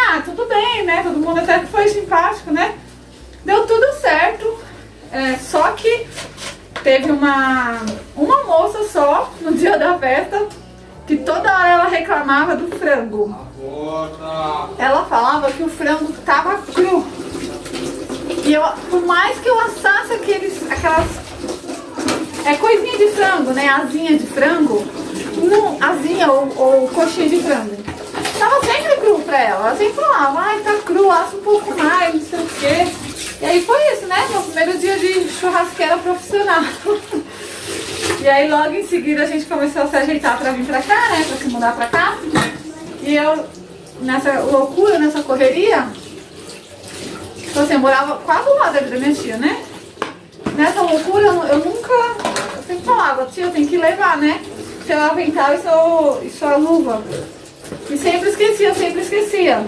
ah, tudo bem, né? Todo mundo até que foi simpático, né? Deu tudo certo. É, só que teve uma, uma moça só no dia da festa que toda hora ela reclamava do frango. Ela falava que o frango tava cru. E eu, por mais que eu assasse aqueles, aquelas é, coisinha de frango, né? Asinha de frango, não, asinha ou, ou coxinha de frango, tava sempre cru pra ela. Ela sempre falava, ai, tá cru, assa um pouco mais, não sei o quê. E aí foi isso, né? Meu primeiro dia de churrasqueira profissional. E aí logo em seguida a gente começou a se ajeitar pra vir pra cá, né? Pra se mudar pra cá. E eu, nessa loucura, nessa correria, então assim, eu morava quase do lado da minha tia, né? Nessa loucura eu, eu nunca, eu sempre falava, tia, eu tenho que levar, né? Seu avental e, seu, e sua luva. E sempre esquecia, eu sempre esquecia.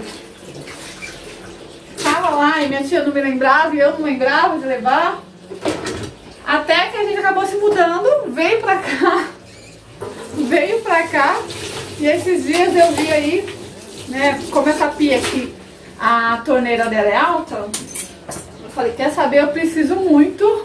Tava lá e minha tia não me lembrava e eu não lembrava de levar. Até que a gente acabou se mudando, veio pra cá. Veio pra cá. E esses dias eu vi aí, né, como essa pia aqui, a torneira dela é alta. Eu falei, quer saber, eu preciso muito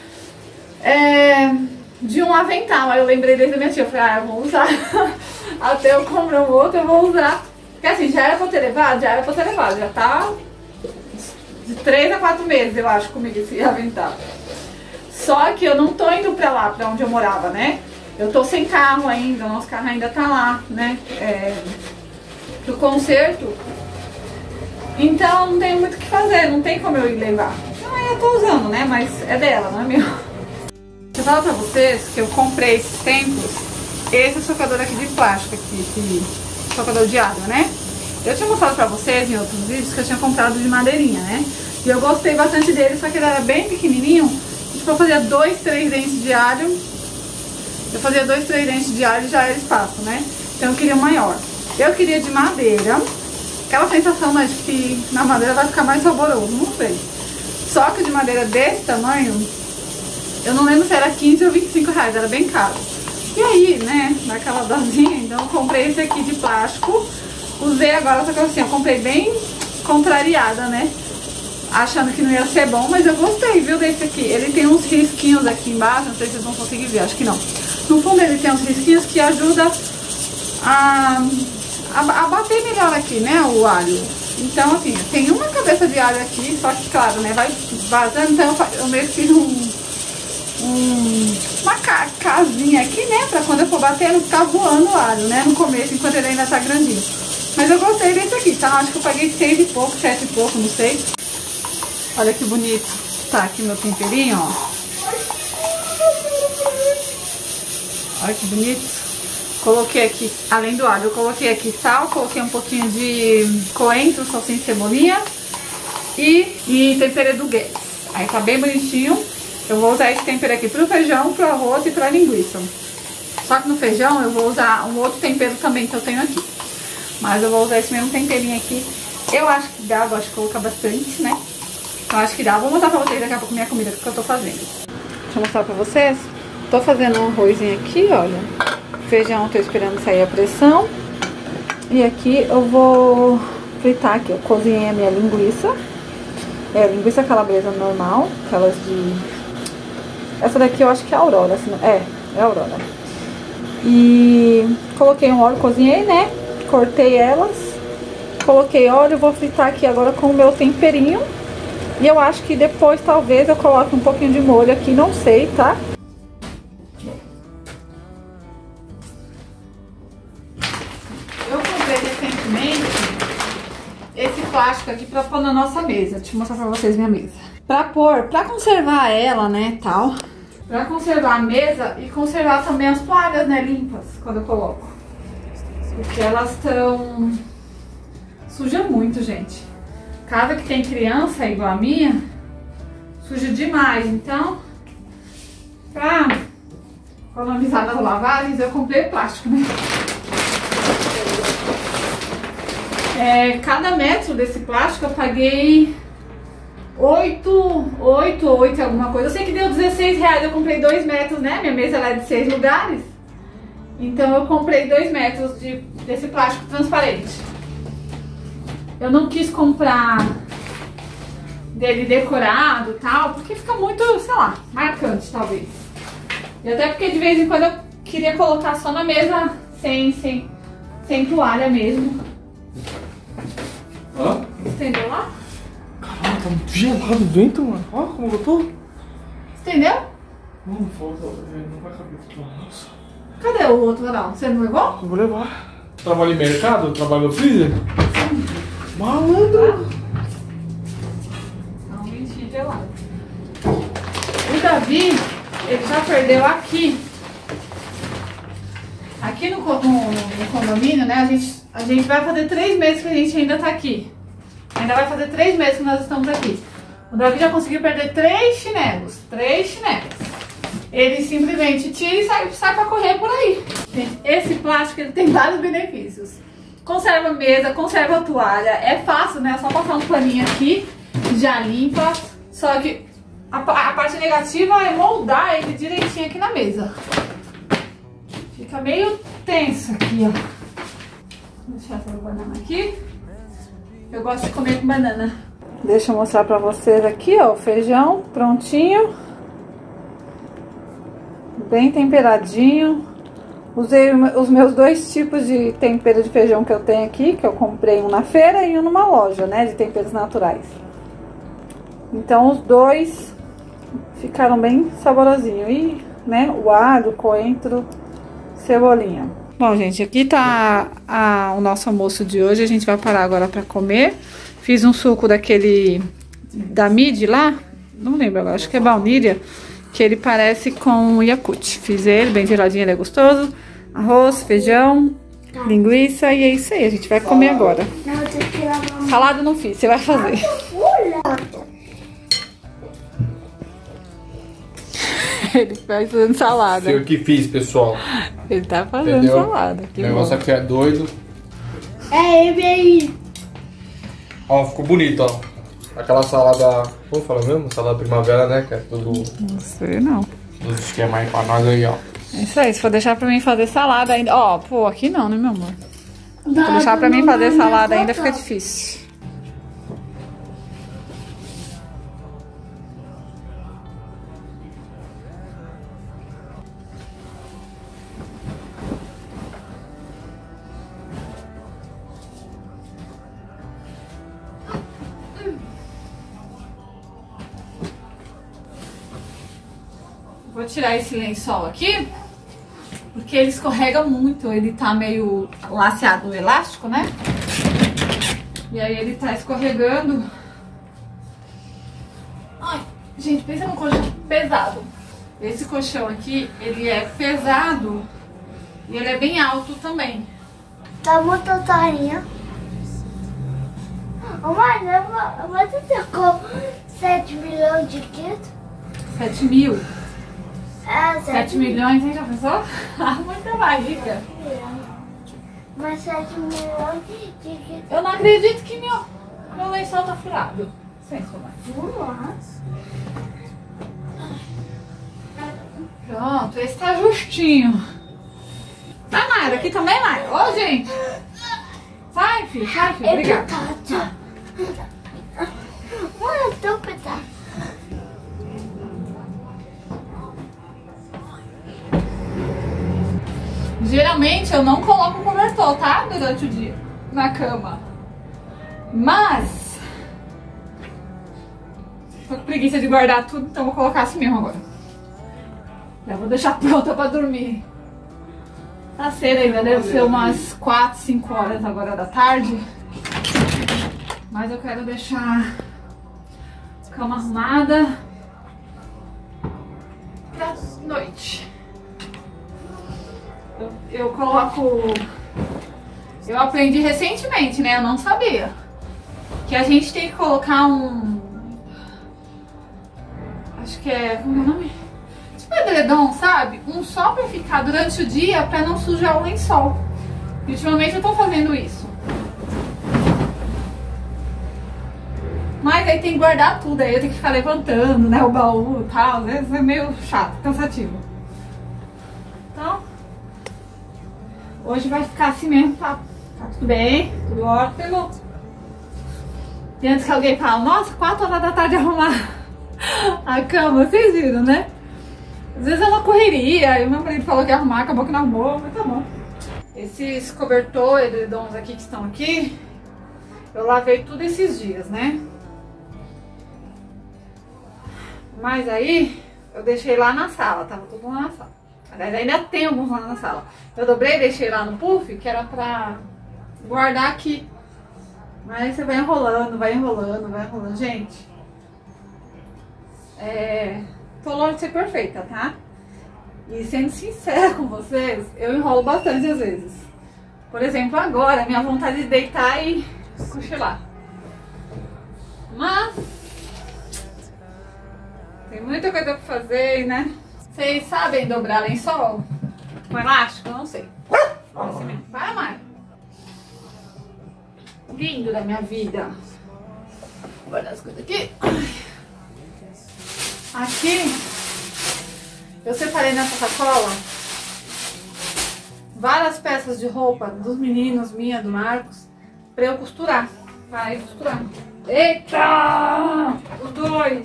é, de um avental. Aí eu lembrei desde a minha tia, eu falei, ah, eu vou usar. Até eu comprar um outro, eu vou usar. Porque assim, já era pra eu ter levado? Já era pra eu ter levado. Já tá de três a quatro meses, eu acho, comigo esse avental. Só que eu não tô indo pra lá, pra onde eu morava, né? Eu tô sem carro ainda, o nosso carro ainda tá lá, né? É, pro concerto. Então não tem muito o que fazer, não tem como eu ir levar. Então aí eu tô usando, né? Mas é dela, não é meu. Eu falo pra vocês que eu comprei esses tempos esse socador aqui de plástico, aqui, esse socador de água, né? Eu tinha mostrado pra vocês em outros vídeos que eu tinha comprado de madeirinha, né? E eu gostei bastante dele, só que ele era bem pequenininho. Tipo, eu fazia dois, três dentes de alho. Eu fazia dois, três dentes de alho e já era espaço, né? Então eu queria um maior. Eu queria de madeira. Aquela sensação, né, de que na madeira vai ficar mais saboroso, não sei. Só que de madeira desse tamanho, eu não lembro se era quinze ou vinte e cinco reais, era bem caro. E aí, né, naquela dosinha, então eu comprei esse aqui de plástico. Usei agora, só que assim, eu comprei bem contrariada, né? Achando que não ia ser bom, mas eu gostei, viu, desse aqui. Ele tem uns risquinhos aqui embaixo, não sei se vocês vão conseguir ver, acho que não. No fundo ele tem uns risquinhos que ajudam a, a, a bater melhor aqui, né, o alho. Então, assim, tem uma cabeça de alho aqui, só que, claro, né, vai vazando, então eu, eu meio que fiz um, um, uma ca, casinha aqui, né, pra quando eu for bater não ficar voando o alho, né, no começo, enquanto ele ainda tá grandinho. Mas eu gostei desse aqui, tá? Acho que eu paguei seis e pouco, sete e pouco, não sei. Olha que bonito. Tá aqui meu temperinho, ó. Olha que bonito. Coloquei aqui, além do alho, eu coloquei aqui sal, coloquei um pouquinho de coentro, salsinha e cebolinha e, e tempero do Guedes. Aí tá bem bonitinho. Eu vou usar esse tempero aqui pro feijão, pro arroz e pra linguiça. Só que no feijão eu vou usar um outro tempero também que eu tenho aqui. Mas eu vou usar esse mesmo temperinho aqui. Eu acho que dá, eu gosto de colocar bastante, né? Eu acho que dá. Vou mostrar pra vocês daqui a pouco minha comida que eu tô fazendo. Deixa eu mostrar pra vocês. Tô fazendo um arrozinho aqui, olha. Feijão, tô esperando sair a pressão. E aqui eu vou fritar aqui. Eu cozinhei a minha linguiça. É, linguiça calabresa normal. Aquelas de... Essa daqui eu acho que é Aurora. Assim, é, é Aurora. E coloquei um óleo, cozinhei, né? Cortei elas. Coloquei óleo. Vou fritar aqui agora com o meu temperinho. E eu acho que depois talvez eu coloque um pouquinho de molho aqui, não sei, tá? Eu comprei recentemente esse plástico aqui pra pôr na nossa mesa. Deixa eu mostrar pra vocês minha mesa. Pra pôr, pra conservar ela, né, tal. Pra conservar a mesa e conservar também as toalhas, né, limpas, quando eu coloco. Porque elas estão... Suja muito, gente. Casa que tem criança igual a minha, suja demais. Então, pra economizar nas lavagens, eu comprei plástico, né? É, cada metro desse plástico eu paguei oito, oito ou oito alguma coisa. Eu sei que deu dezesseis reais, eu comprei dois metros, né? Minha mesa lá é de seis lugares. Então eu comprei dois metros de, desse plástico transparente. Eu não quis comprar dele decorado e tal, porque fica muito, sei lá, marcante talvez. E até porque de vez em quando eu queria colocar só na mesa sem, sem, sem toalha mesmo. Hã? Entendeu lá? Caramba, tá muito gelado o vento, mano. Olha como eu tô. Entendeu? Não, falta. Não vai caber aqui. Nossa. Cadê o outro varal? Você não levou? Eu vou levar. Trabalho em mercado? Trabalho no freezer? Malandro. Não, mentira, gelado. O Davi, ele já perdeu aqui. Aqui no, no, no condomínio, né? A gente, a gente vai fazer três meses que a gente ainda tá aqui. Ainda vai fazer três meses que nós estamos aqui. O Davi já conseguiu perder três chinelos. Três chinelos. Ele simplesmente tira e sai, sai pra correr por aí. Gente, esse plástico ele tem vários benefícios. Conserva a mesa, conserva a toalha. É fácil, né? É só passar um paninho aqui, já limpa. Só que a, a parte negativa é moldar ele direitinho aqui na mesa. Fica meio tenso aqui, ó. Vou deixar essa banana aqui. Eu gosto de comer com banana. Deixa eu mostrar pra vocês aqui, ó, o feijão prontinho. Bem temperadinho. Usei os meus dois tipos de tempero de feijão que eu tenho aqui, que eu comprei um na feira e um numa loja, né, de temperos naturais. Então os dois ficaram bem saborosinhos. E, né, o alho, o coentro, cebolinha. Bom, gente, aqui tá a, o nosso almoço de hoje. A gente vai parar agora pra comer. Fiz um suco daquele da Midi lá, não lembro agora, acho que é baunilha, que ele parece com Yakult. Fiz ele, bem geladinho, ele é gostoso. Arroz, feijão, linguiça e é isso aí. A gente vai comer agora. Salada não fiz, você vai fazer. Ele faz fazendo salada. Foi eu que fiz, pessoal. Ele tá fazendo Entendeu? salada. O negócio aqui é doido. É ele aí. Ó, ficou bonito, ó. Aquela salada... Como fala mesmo? Salada primavera, né? Que é tudo... Não sei não. Dos esquemas aí pra nós aí, ó. É isso aí, se for deixar pra mim fazer salada ainda... Ó, pô, aqui não, né, meu amor? Se for deixar pra mim fazer salada ainda fica difícil. Vou tirar esse lençol aqui, porque ele escorrega muito, ele tá meio laceado o elástico, né? E aí ele tá escorregando. Ai, gente, pensa num colchão pesado. Esse colchão aqui, ele é pesado e ele é bem alto também. Tá muito tarinha. Ô mãe, você trocou sete milhões de quilos? sete mil. É, sete milhões, hein? Já pensou? Ah, muita barriga. Mas sete milhões de quilos. Eu não acredito que meu, meu lençol tá furado. Sem somar. Pronto, esse tá justinho. Tá, Mayra? Aqui também, Mayra? Ô, gente. Sai, filho. Sai, filho. Obrigada. Mãe, eu tô petado. Geralmente eu não coloco o cobertor, tá? Durante o dia na cama. Mas tô com preguiça de guardar tudo, então vou colocar assim mesmo agora. Já vou deixar pronta pra dormir. Tá cedo ainda, deve ser umas quatro, cinco horas agora da tarde. Mas eu quero deixar a cama arrumada pra noite. Eu, eu coloco... Eu aprendi recentemente, né? Eu não sabia. Que a gente tem que colocar um... Acho que é... Como é o nome? Tipo edredom, sabe? Um só pra ficar durante o dia pra não sujar o lençol. E ultimamente eu tô fazendo isso. Mas aí tem que guardar tudo. Aí eu tenho que ficar levantando, né? O baú e tal. Às vezes é meio chato, cansativo. Então... Hoje vai ficar assim mesmo, tá, tá tudo bem, tudo ótimo. E antes que alguém fale, nossa, quatro horas da tarde arrumar a cama, vocês viram, né? Às vezes é uma correria, e o meu marido falou que ia arrumar, acabou que não arrumou, mas tá bom. Esses cobertor, edredons aqui que estão aqui, eu lavei tudo esses dias, né? Mas aí, eu deixei lá na sala, tava tudo lá na sala. Aliás, ainda tem alguns lá na sala. Eu dobrei e deixei lá no puff, que era pra guardar aqui. Mas você vai enrolando, vai enrolando, vai enrolando. Gente, é... tô longe de ser perfeita, tá? E sendo sincera com vocês, eu enrolo bastante às vezes. Por exemplo, agora, minha vontade de deitar e cochilar. Mas tem muita coisa pra fazer, né? Vocês sabem dobrar lençol com elástico? Eu não sei. Vai, mãe. Lindo da minha vida. Vou guardar as coisas aqui. Aqui eu separei nessa sacola várias peças de roupa dos meninos, minha, do Marcos, pra eu costurar. Vai costurar. Eita! Os dois.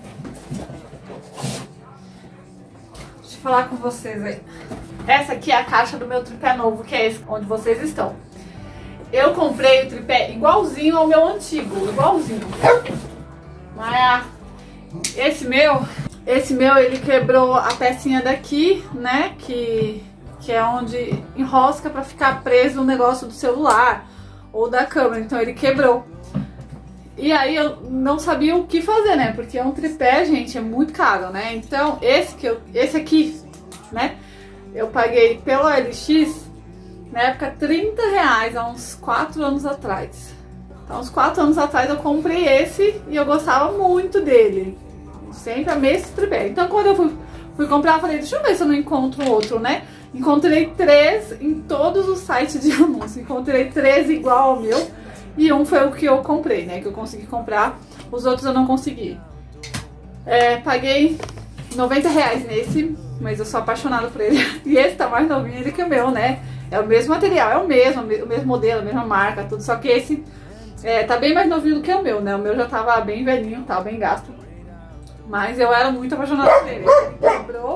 Deixa eu falar com vocês aí. Essa aqui é a caixa do meu tripé novo, que é esse onde vocês estão. Eu comprei o tripé igualzinho ao meu antigo, igualzinho. Mas esse meu, esse meu ele quebrou a pecinha daqui, né, que, que é onde enrosca pra ficar preso o negócio do celular ou da câmera, então ele quebrou. E aí eu não sabia o que fazer, né, porque é um tripé, gente, é muito caro, né, então esse, que eu, esse aqui, né, eu paguei pelo L X, na época, trinta reais, há uns quatro anos atrás. Então, uns quatro anos atrás eu comprei esse e eu gostava muito dele. Sempre amei esse tripé. Então, quando eu fui, fui comprar, eu falei, deixa eu ver se eu não encontro outro, né? Encontrei três em todos os sites de anúncio. Encontrei três igual ao meu e um foi o que eu comprei, né? Que eu consegui comprar. Os outros eu não consegui. É, paguei noventa reais nesse, mas eu sou apaixonada por ele. E esse tá mais novinho do que o meu, né? É o mesmo material, é o mesmo, o mesmo modelo, a mesma marca, tudo. Só que esse é, tá bem mais novinho do que o meu, né? O meu já tava bem velhinho, tava bem gasto. Mas eu era muito apaixonada por ele. Ele quebrou.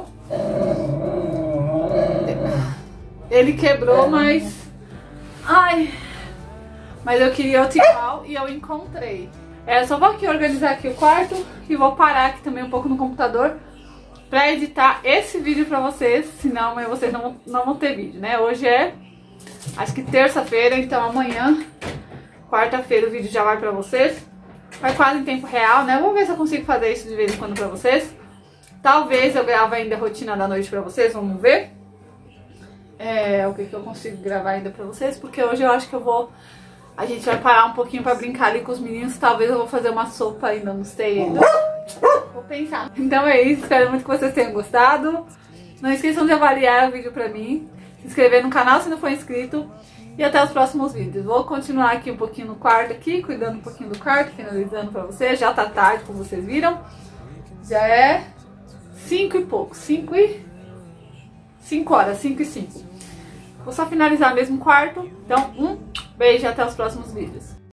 Ele quebrou, mas... Ai... Mas eu queria outro igual e eu encontrei. É, só vou aqui organizar aqui o quarto e vou parar aqui também um pouco no computador pra editar esse vídeo pra vocês, senão amanhã vocês não, não vão ter vídeo, né? Hoje é, acho que terça-feira, então amanhã, quarta-feira, o vídeo já vai pra vocês. Vai quase em tempo real, né? Vou ver se eu consigo fazer isso de vez em quando pra vocês. Talvez eu grave ainda a rotina da noite pra vocês, vamos ver. É, o que, que eu consigo gravar ainda pra vocês, porque hoje eu acho que eu vou... A gente vai parar um pouquinho pra brincar ali com os meninos. Talvez eu vou fazer uma sopa ainda, não sei ainda. Vou pensar. Então é isso, espero muito que vocês tenham gostado. Não esqueçam de avaliar o vídeo pra mim. Se inscrever no canal se não for inscrito. E até os próximos vídeos. Vou continuar aqui um pouquinho no quarto aqui, cuidando um pouquinho do quarto, finalizando pra vocês. Já tá tarde, como vocês viram. Já é cinco e pouco. cinco e... cinco horas, cinco e cinco. Vou só finalizar mesmo o quarto. Então, um beijo e até os próximos vídeos.